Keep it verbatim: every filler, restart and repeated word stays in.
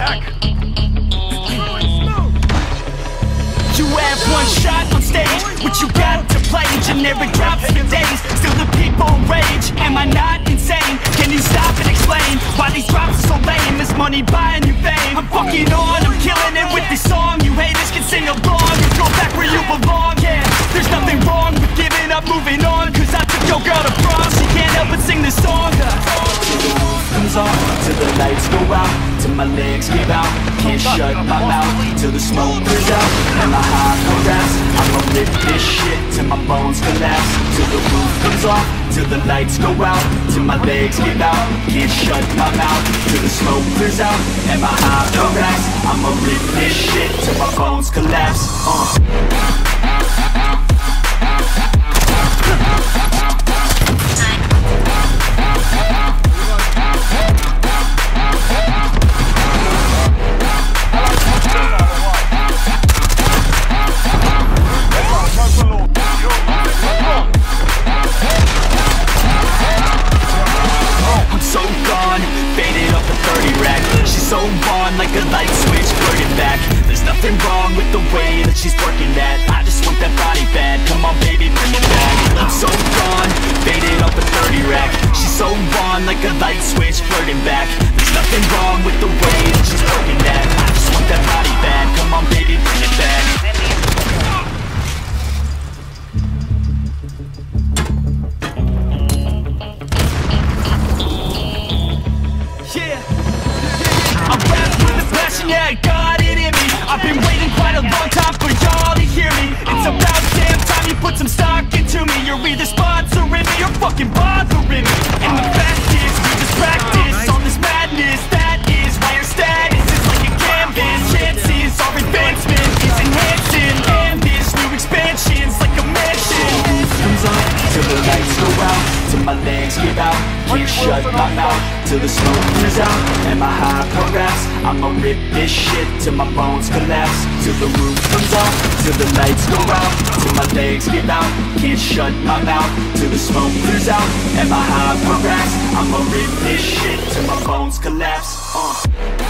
Attack! You have one shot on stage, what you got to play? Generic drops for days, still the people rage. Am I not insane? Can you stop and explain why these drops are so lame? Is money buying you fame? I'm fucking on, I'm killing it with this song. You haters can sing along and go back where you belong. Yeah, there's nothing wrong with giving up, moving on. Cause I took your girl to prom, she can't help but sing this song. Till the roof comes off, till the lights go out, till my legs give out, can't shut my mouth, till the smoke clears out, and my heart collapse. I'ma rip this shit till my bones collapse. Till the roof comes off, till the lights go out, till my legs give out, can't shut my mouth, till the smoke clears out, and my heart collapse. I'ma rip this shit till my bones collapse. uh. So on like a light switch, burning back. There's nothing wrong with the way that she's working that. I just want that body bad, come on baby, bring it back. I'm so gone, faded off the thirty rack. She's so on like a light switch, flirting back. There's nothing wrong with the way that she's working that. I just want that body bad, come on baby, bring it back. Yeah, I got it in me. I've been waiting quite a long time for y'all to hear me. It's about damn time you put some stock into me. You're either sponsoring me or fucking bothering me. And the fact is, we just practice on this madness. That is why your status is like a canvas. Chances our advancement is enhancing, and this new expansion's like a mansion. Comes on till the lights go out, till my legs give out, can't shut my mouth, till the smoke clears out, and my heart collapse. I'ma rip this shit till my bones collapse. Till the roof comes off, till the lights go out, till my legs give out, can't shut my mouth, till the smoke clears out, and my heart collapse. I'ma rip this shit till my bones collapse. uh.